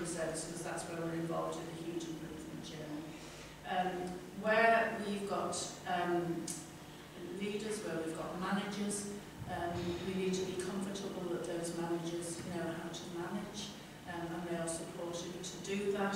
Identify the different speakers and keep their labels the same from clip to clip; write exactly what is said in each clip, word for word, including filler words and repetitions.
Speaker 1: zones, because that's where we're involved in a huge improvement journey. Um, where we've got um, leaders, where we've got managers, um, we need to be comfortable that those managers know how to manage, um, and they are supported to do that.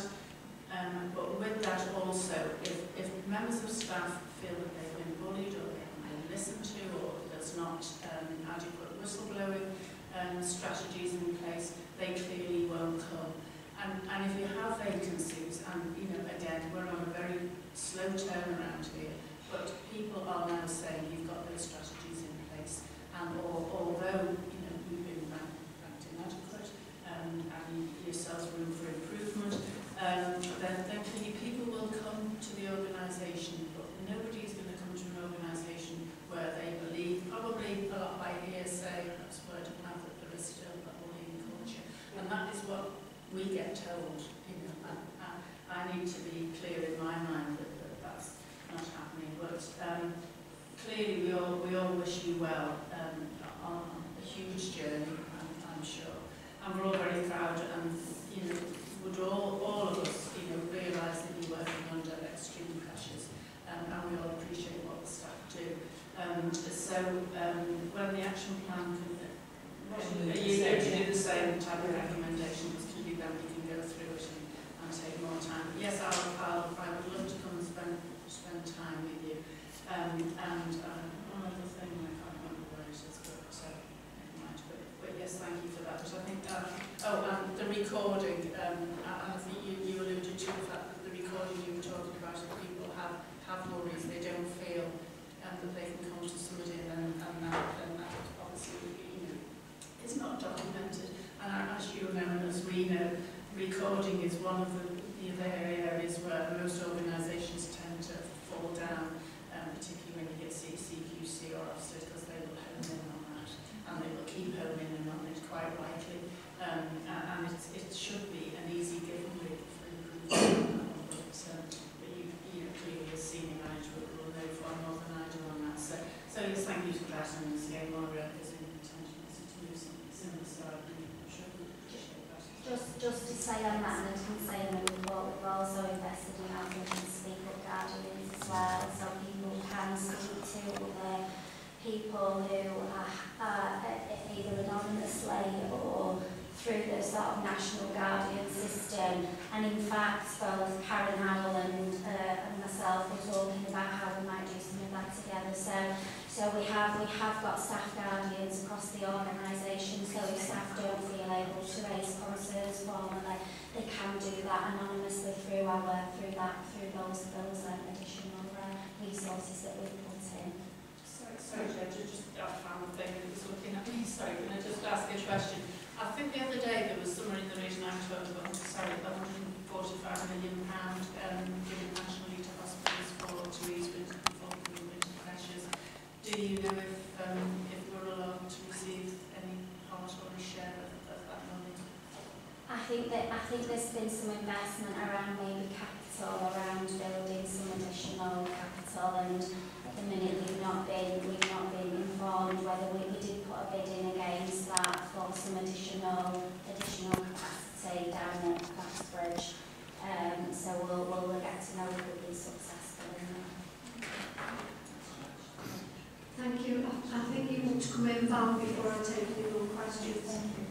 Speaker 1: Um, but with that also, if, if members of staff feel that they've been bullied or they haven't been listened to, or there's not um, adequate whistleblowing um, strategies in place, they clearly won't come. And, and if you have vacancies, and you know, again, we're on a very slow turnaround here, but people are now saying you've got those strategies in place, and or, although you know you've been ranked inadequate, um, and yourselves room for improvement, um, then, then clearly people will come to the organisation, but nobody's going to come to an organisation where they believe, probably a lot by hearsay, perhaps word of mouth, that there is still a bullying culture, and that is what we get told, you know, and, and I need to be clear in my mind that, that that's not happening, but um, clearly we all, we all wish you well um, on a huge journey, I'm, I'm sure, and we're all very proud, and you know, would all, all of us, you know, realise that you're working under extreme pressures, um, and we all appreciate what the staff do. Um, so um, when the action plan can, are you going to do the same type of recommendations? Then we can go through it and, and take more time. Yes, I'll, I'll, I would love to come and spend, spend time with you. Um, and um, one other thing, I can't remember what it is, but, uh, never mind. But, but yes, thank you for that. But I think, uh, oh, and the recording, um, I, I think you, you alluded to the fact that the recording you were talking about, if people have, have worries, they don't feel um, that they can come to somebody and, and that, and that obviously, you know, is not documented. And as you know, and as we know, recording is one of the, the other areas where most organisations tend to fall down, um, particularly when you get C Q C or officers, because they will hone in on that, and they will keep honing in on it quite rightly. Um, and and it, it should be an easy giveaway for improvement. But, um, but you, you know, clearly as senior manager will know far more than I do on that. So, so yes, thank you for that, and as again, Moira is in intention to do something similar. So
Speaker 2: Just, just to say on that, and I didn't say in the report, we've also invested in having speak up guardians as well, so people can speak to other people who are uh, either anonymously or through the sort of national guardian system. And in fact, both Karen Howell and, uh, and myself were talking about how we might do some of that together. So, so we have we have got staff guardians across the organisation. So if staff don't feel able to raise concerns formally, they can do that anonymously through our through that through those those um, additional uh, resources that we've put in.
Speaker 1: Sorry, sorry, Joe, just I found the thing that was looking at me. Sorry, can I just ask a question? I think the other day there was somewhere in the region I'm told about, sorry, one hundred forty-five million pounds um, given nationally to hospitals for to ease winter winter pressures. Do you know if um, if we're allowed to receive any part or a share of, of that money?
Speaker 2: I think that I think there's been some investment around maybe capital, around building some additional capital, and at the minute we've not been we've not been informed whether we, we did put a bid in against that for some additional additional capacity down at Clements. Um, so we'll we'll get to know if we've been successful in that.
Speaker 3: Thank you. I, I think you want to come in, Val, before I take any more questions.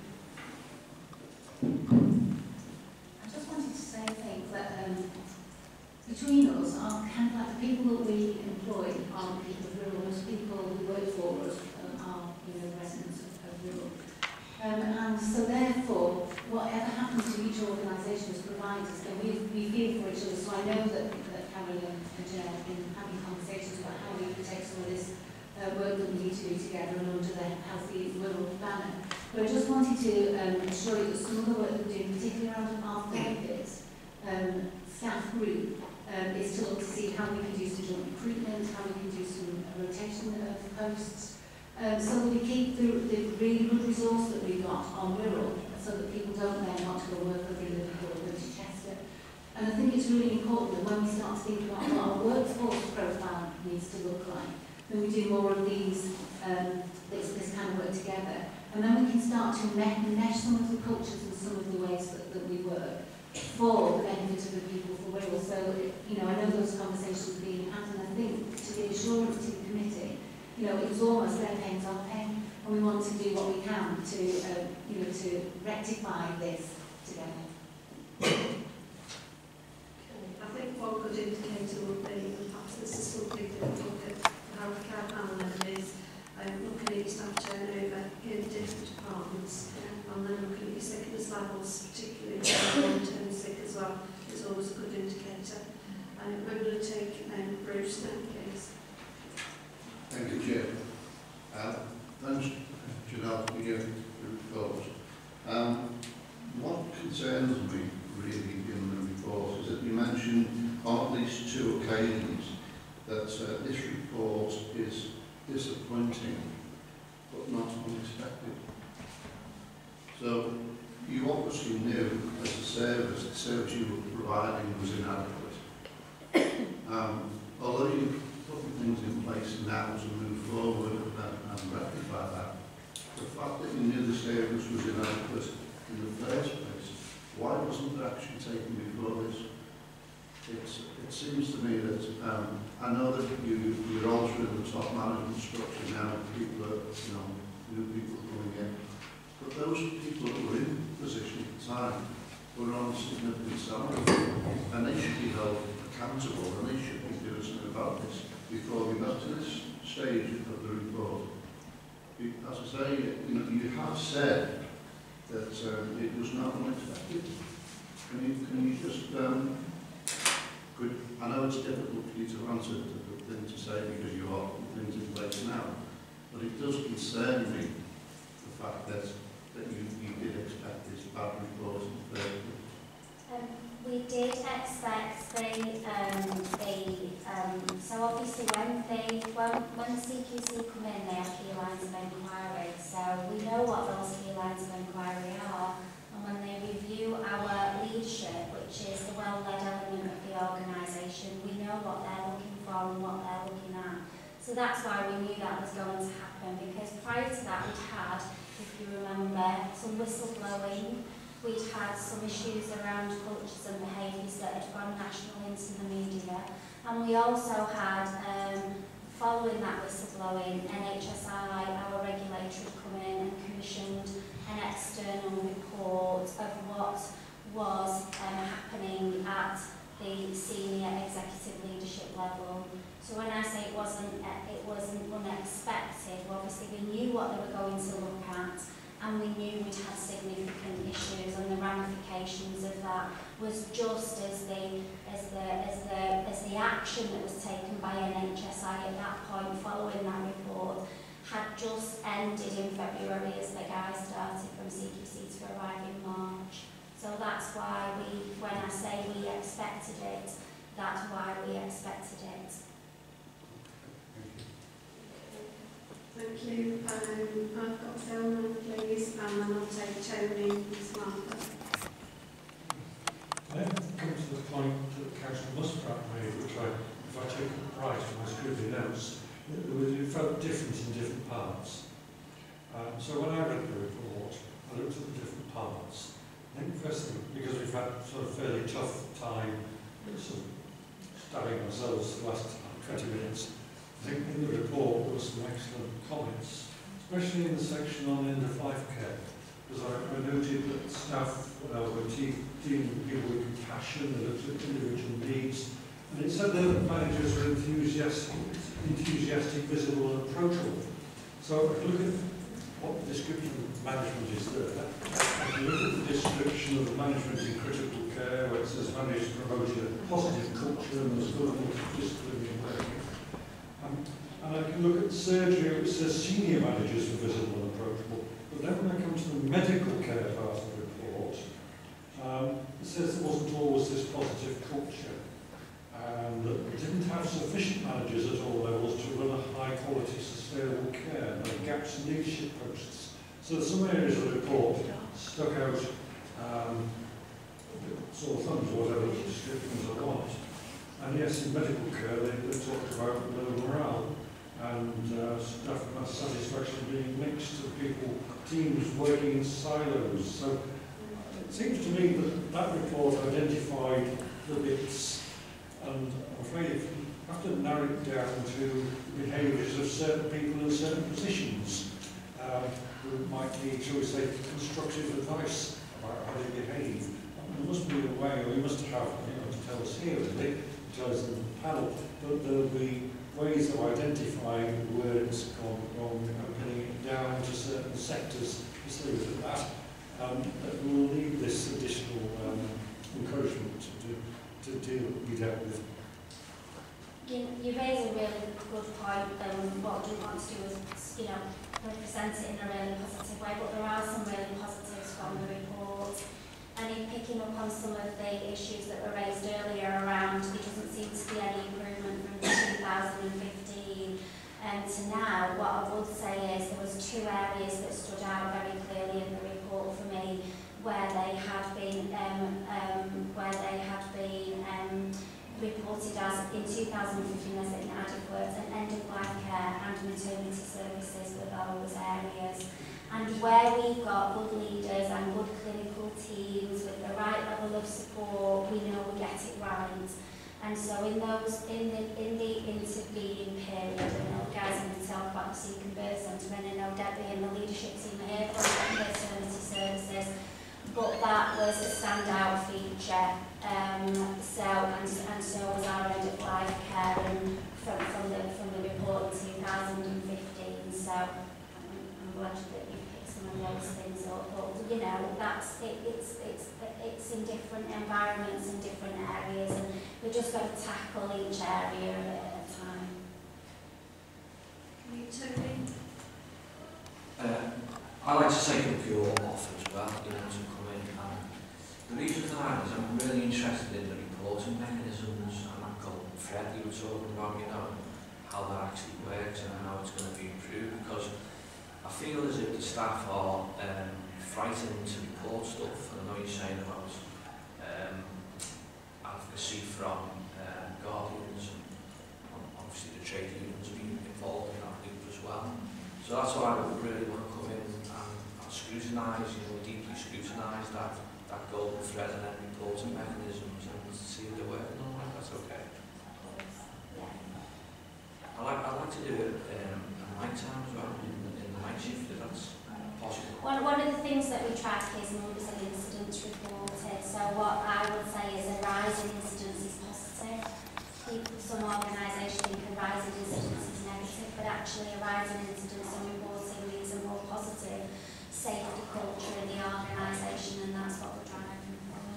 Speaker 4: I just wanted to say, I think that um, between us, are kind of like the people that we employ are people of Wirral. Most people who work for us um, are, you know, residents of, of Wirral. Um, and so therefore, whatever happens to each organisation as providers, and we, we feel for each other. So I know that, that Carol and Jen have been having conversations about how we can take some of this uh, work that we need to do together and under the Healthy Wirral banner. But I just wanted to um, assure you that some of the work that we're doing, particularly around our therapists, um, staff group, um, is to look to see how we can do some joint recruitment, how we can do some uh, rotation of posts, um, so that we keep the, the really good resource that we've got on Wirral, so that people don't then want to go work over in Liverpool or Chester. And I think it's really important that when we start to think about what our workforce profile needs to look like, then we do more of these, um, this, this kind of work together. And then we can start to mesh some of the cultures and some of the ways that, that we work it was almost their pain's our pain, and we want to do what we can to, uh, you know, to rectify this together.
Speaker 3: I think one good indicator would be, and perhaps this is something that we look at the healthcare panel, is um, looking at your staff turnover in different departments, yeah. And then looking at your sickness levels, particularly long-term sick as well, is always a good indicator. Um, I'm going to take um, Bruce now, please.
Speaker 5: Thank you, Chair. Uh, thanks, Janelle, for your report. Um, what concerns me really in the report is that you mentioned on at least two occasions that uh, this report is disappointing but not unexpected. So you obviously knew as a service, the service you were providing was inadequate. Um, although you put things in place now to move forward and, and rectify that, the fact that you knew the service was inadequate in the first place, why wasn't it action taken before this? It's, it seems to me that, um, I know that you, you're altering the top management structure now, people are, you know, new people coming in, but those people that were in position at the time were on a significant salary, and they should be held accountable, and they should be doing something about this before we got to this stage of the report. As I say, you know, you have said that um, it was not unexpected. Can you, can you just, um, could, I know it's difficult for you to answer the thing to say because you are putting things in place now, but it does concern me the fact that, that you, you did expect this bad report in the first place.
Speaker 2: Um, we did expect the, um, the um, so obviously when they, when, when the C Q C come in, they have key lines of inquiry, so we know what those key lines of inquiry are, and when they review our leadership, which is the well-led element of the organisation, we know what they're looking for and what they're looking at. So that's why we knew that was going to happen, because prior to that we'd had, if you remember, some whistleblowing. We'd had some issues around cultures and behaviours that had gone national into the media, and we also had, um, following that whistleblowing, N H S I, our regulator, had come in and commissioned an external report of what was um, happening at the senior executive leadership level. So when I say it wasn't, it wasn't unexpected, well, obviously we knew what they were going to look at, and we knew we'd had significant issues, and the ramifications of that was just as the as the as the as the action that was taken by N H S I at that point following that report had just ended in February as the guys started from C Q C to arrive in March. So that's why we, when I say we expected it, that's why we expected it.
Speaker 3: Thank you. Um, I've got Phil now, please, and then I'll take Tony and Samantha.
Speaker 6: I haven't come to the point that Councillor Muspratt made, which I, if I take it right from my Scrutiny notes, it, it felt different in different parts. Um, so when I read the report, I looked at the different parts. I think first thing, because we've had sort of fairly tough time sort of stabbing ourselves the last twenty minutes, I think in the report there were some excellent comments, especially in the section on end-of-life care, because I, I noted that staff uh, were dealing with people with compassion, they looked at individual needs, and it said that managers were enthusiastic, enthusiastic, visible and approachable. So if you look at what the description of management is there, if you look at the description of the management in critical care, where it says manage to promote a positive culture and there's good multidisciplinary working. Um, and I can look at surgery, which says senior managers were visible and approachable. But then when I come to the medical care part of the report, um, it says there wasn't always this positive culture, and that we didn't have sufficient managers at all levels to run a high quality sustainable care, and there were gaps in leadership posts. So some areas of the report stuck out um, sore thumbs or whatever the descriptions I want. And yes, in medical care, they, they talked about low morale and uh, staff satisfaction being mixed, of people, teams working in silos. So it seems to me that that report identified the bits, and I'm afraid if you have to narrow it down to the behaviours of certain people in certain positions. Um, who might need, shall we say, constructive advice about how they behave. There must be a way, or you must have, you know, to tell us here, really, to tell us in the panel, but there'll be ways of identifying where it's gone wrong and pinning it down to certain sectors, just leave it at that. Um, that will need this additional um, encouragement to, do, to deal, be dealt with.
Speaker 2: You, you raise a really good point. Um, what we want to do is, you know, represent it in a really positive way, but there are some really positives from the report. And in picking up on some of the issues that were raised earlier around, there doesn't seem to be any improvement from two thousand fifteen um, to now. What I would say is there was two areas that stood out very clearly in the report for me, where they had been, um, um, where they had been um, reported as in two thousand fifteen as inadequate, and end-of-life care and maternity services were those areas. And where we've got good leaders and good clinical teams with the right level of support, we know we get it right. And so in those, in the in the intervening period, I know guys are going to talk about the second birth centre, and I know Debbie and the leadership team are here for maternity services, but that was a standout feature. Um, so and and so was our end of life care and from from the from the report in two thousand fifteen. So I'm, I'm glad that you picked some of those things up. But you know, that's it, it's it's it's in different environments and different areas, and we just got to tackle each area at a time.
Speaker 3: Can you Tony?
Speaker 7: Uh, I like to take up your offer as well, you know, to come in. And the reason for that is I'm really interested in the reporting mechanisms and that golden thread you were talking about, you know, how that actually works and how it's going to be improved, because I feel as if the staff are um, frightened to report stuff. And I know you're saying about um, advocacy from uh, guardians and obviously the trade unions being involved in that loop as well. So that's why I would really want to come in and, and scrutinise, you know, deeply scrutinise that, that golden thread and then reporting mechanisms and see if they're working on that. That's okay. I like, I like to do it um, at night time as well, in, in the night shift, if that's possible.
Speaker 2: One, one of the things that we track is numbers of incidents reported. So what I would say is a rise in incidents is positive. People, some organisations think a rise in incidents is negative, but actually a rise in incidents and reporting means a more positive safety culture in the organisation, and that's what we're driving for.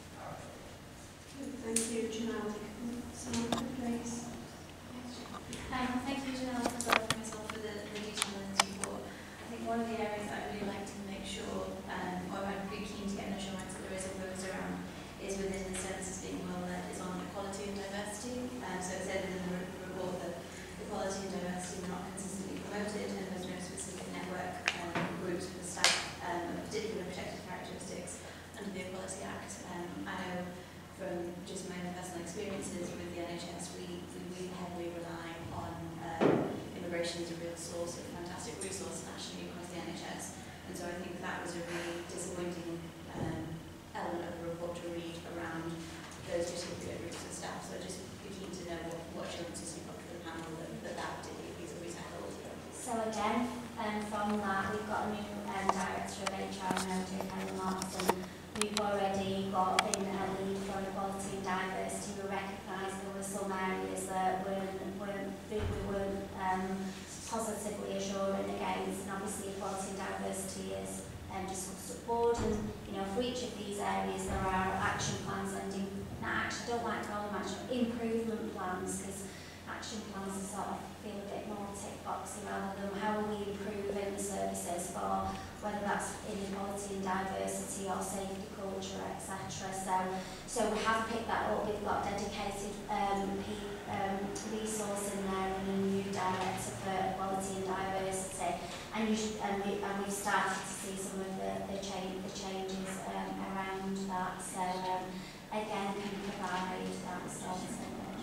Speaker 3: Thank you, Janelle. Samantha, please.
Speaker 8: Um, thank you, Janelle, as well for the, the detail in this report. I think one of the areas that I really like to make sure, um, or I'm pretty keen to get an assurance that there is a focus around, is within the services being well led, is on equality and diversity. Um, so it said within the report that equality and diversity were not consistently promoted, and there's no specific network um, groups for staff um, of particular protected characteristics under the Equality Act. Um, I know from just my own personal experiences with the N H S, we, we really heavily rely on um, immigration as a real source of fantastic resource nationally across the N H S. And so I think that was a really disappointing um, element of the report to read around those particular groups of staff. So I'd just be keen to know what, what assurances you've got for the panel that that, that particular piece will be tackled.
Speaker 2: So again, um, from that, we've got a new um, Director of H R now, Helen Martin. We've already got in a lead for equality and diversity. We recognise there were some areas that weren't, weren't, we weren't um, positively assuring against, and obviously equality and diversity is um, discussed at board, and you know, for each of these areas there are action plans, and in, I actually don't like calling them action, improvement plans, because action plans are sort of feel a bit more tick boxy rather than how are we improving the services for, whether that's inequality and diversity or safety culture, et cetera. So, so we have picked that up. We've got dedicated um, um, resource in there and a new director for equality and diversity. And, you should, and, we, and we've started to see some of the, the, change, the changes um, around that. So um, again, can provide that sort of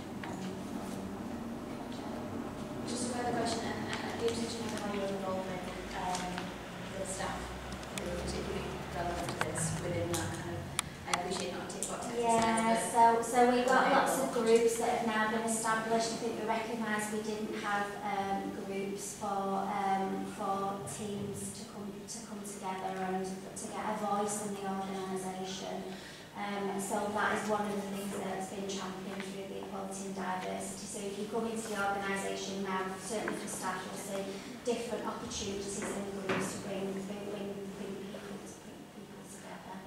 Speaker 8: Just a further question, and I'd be interested to know how your involvement um, the staff who are particularly relevant to this within that kind of, I appreciate not tick box exercise.
Speaker 2: Yeah, so so we've got lots of groups that have now been established. I think we recognise we didn't have um, groups for um, for teams to come to come together and to get a voice in the organisation. Um, so that is one of the things that's been championed through the Equality and Diversity. So if you come into the organisation now, certainly for staff, you'll see different opportunities in groups to bring bring, bring, bring people to bring people together.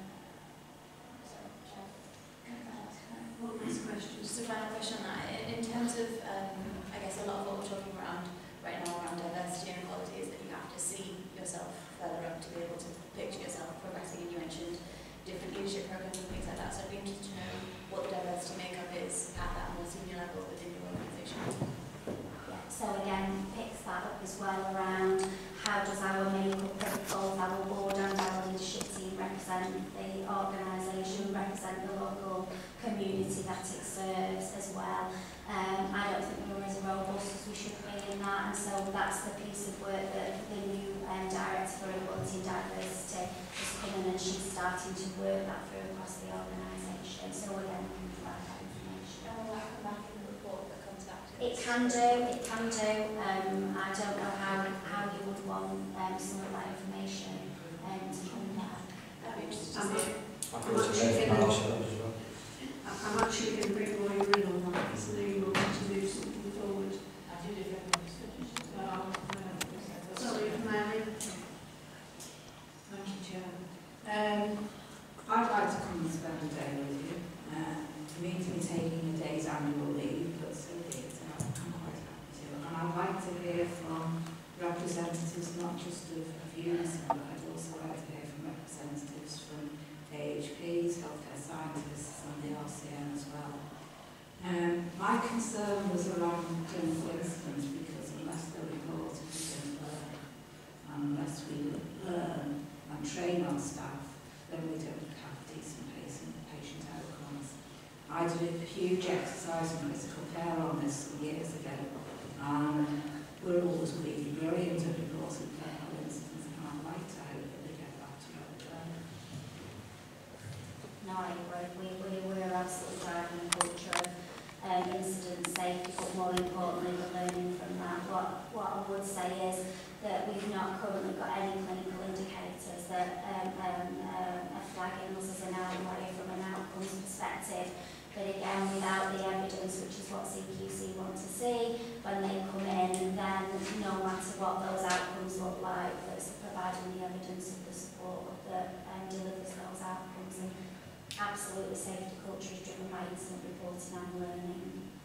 Speaker 3: What next question?
Speaker 8: Just a final question on that. In terms of, um, I guess a lot of what we're talking around right now around diversity and equality is that you have to see yourself further up to be able to picture yourself progressing, and you mentioned different leadership programs and things like that. So I'd be interested to know what the diversity makeup is at that more senior level within your organisation.
Speaker 2: Yeah, so again, picks that up as well around how does our makeup of both our board and our leadership team represent the organisation, represent the local community that it serves as well. Um, I don't think we're as robust as we should be in that, and so that's the piece of work that the new um, Director for Equality and Diversity has come in, and she's starting to work that through across the organisation. So again, we can provide that information.
Speaker 8: And will that come back in the report that comes back to
Speaker 2: It can do, it can do. Um, I don't know how, how you would want um, some of that information um, to come back.
Speaker 8: I'd be interested to
Speaker 3: I'm,
Speaker 8: see it.
Speaker 7: I think it's a very nice one as well.
Speaker 3: I'm actually going to bring Moira in on that, because I know you want to move something forward.
Speaker 1: I did if everyone's finished.
Speaker 3: Oh, sorry, Mary.
Speaker 9: Thank you, Chair. Um, I'd like to come and spend a day with you. Uh, for me to be taking a day's annual leave, but so be it. I'm quite happy to. And I'd like to hear from representatives, not just of, of Unison, but I'd also like to hear from representatives from A H Ps, healthcare scientists, and the R C M as well. Um, my concern was around clinical incidents, because unless they're reported, we don't learn. And unless we learn and train our staff, then we don't have decent patient, patient outcomes. I did a huge exercise in critical care on this some years ago, and we're always really brilliant at reporting clinical incidents, and I'd like to hope that we get back to where we learn.
Speaker 2: No, I agree. We, we, we're absolutely driving a culture of um, incident safety, but more importantly, the learning from that. What, what I would say is that we've not currently got any clinical indicators that um, um, uh, are flagging us as an outlier from an outcomes perspective. But again, without the evidence, which is what C Q C want to see, when they come in, then no matter what those outcomes look like, that's providing the evidence of the support that um, delivers those outcomes. And absolutely, safety culture is driven by incident reporting and learning.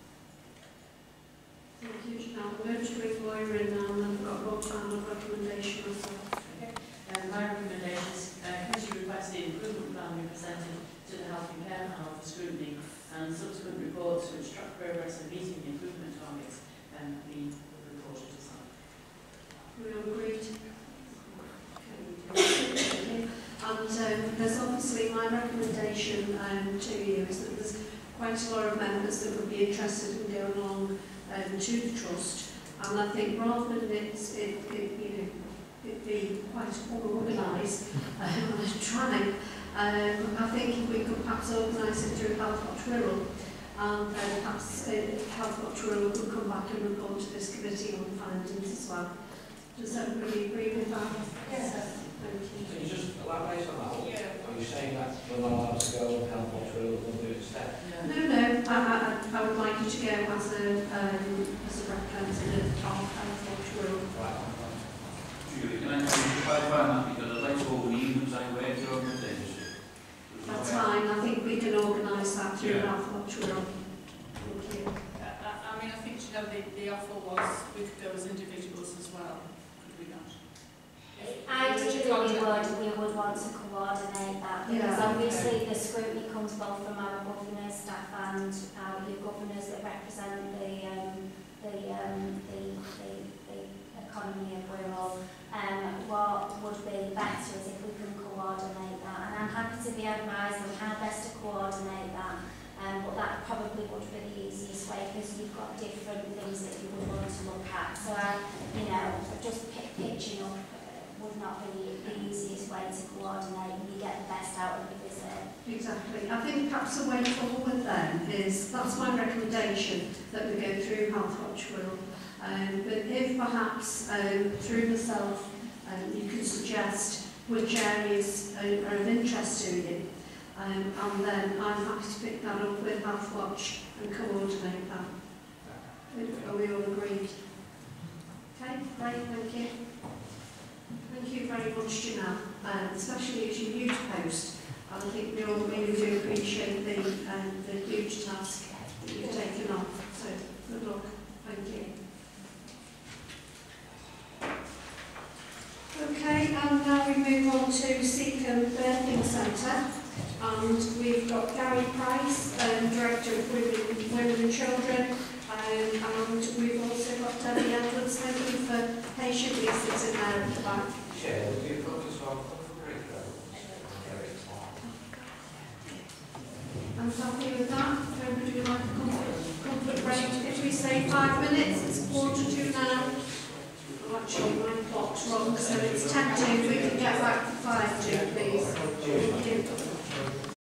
Speaker 3: Thank you, Janelle. We're going to bring Moira in now, and then we've got Rob Plan of recommendation as well.
Speaker 1: Okay. Um, my recommendation is uh, committee request the improvement plan be presented to the Health and Care Panel for scrutiny, and subsequent reports which track progress and meeting the improvement targets um, be reported to site.
Speaker 3: We all agreed? Okay. And um, there's obviously my recommendation um, to you is that there's quite a lot of members that would be interested in going along um, to the trust, and I think rather than it, it, it you know, it be quite unorganised um, and trying, um, I think if we could perhaps organise it through Health Watch Wirral, and then perhaps uh, Health Watch Wirral could come back and report to this committee on findings as well. Does everybody agree with that?
Speaker 1: Yes.
Speaker 3: Thank you.
Speaker 7: Can you just elaborate on that?
Speaker 1: Yeah.
Speaker 7: Are you saying that we're not allowed to go and help what we're will do instead?
Speaker 3: No, no, I, I, I would like you to go as a, um, as a representative of Health Watch Wirral.
Speaker 7: Right.
Speaker 10: Julie, can I clarify that, because I'd like to open evenings anyway to your organisation.
Speaker 3: That's fine, I think we can organise that through
Speaker 10: Yeah.
Speaker 3: Health Watch Wirral. Thank you.
Speaker 1: Uh, I, I mean, I think, you know, the, the offer was we could go as individuals as well, could we not?
Speaker 2: Ideally, we would, we would want to coordinate that, because
Speaker 3: Yeah,
Speaker 2: obviously the scrutiny comes both from our governors, staff, and our your governors that represent the um, the, um, the, the the economy of Wirral. Um, what would be better is if we can coordinate that, and I'm happy to be advised on how best to coordinate that. Um, but that probably would be the easiest way, because you've got different things that you would want to look at. So, I, you know, just p pitching up. would not be the easiest way to coordinate and you get the best out of the visit.
Speaker 3: Exactly. I think perhaps a way forward then is, that's my recommendation, that we go through Health Watch Wirral. Um, but if perhaps um, through myself um, you can suggest which areas are, are of interest to you, um, and then I'm happy to pick that up with Health Watch and coordinate that. Are we all agreed? Okay, great, thank you. Thank you very much, Janelle, um, especially as your youth post. I think we all really do appreciate the, um, the huge task that you've taken on. So, good luck. Thank you. Okay, and now we move on to Seacombe Birthing Centre. And we've got Gerry Price, um, Director of Women, Women and Children. Um, and we've also got Debbie Edwards. Thank you for patiently sitting there at the back.
Speaker 7: Chair, do you focus on break
Speaker 3: I'm happy with that. Everybody would like a comfort, comfort break. If we say five minutes, it's quarter to now. Well, actually, my clock's wrong, so it's ten to. We can get back to five to.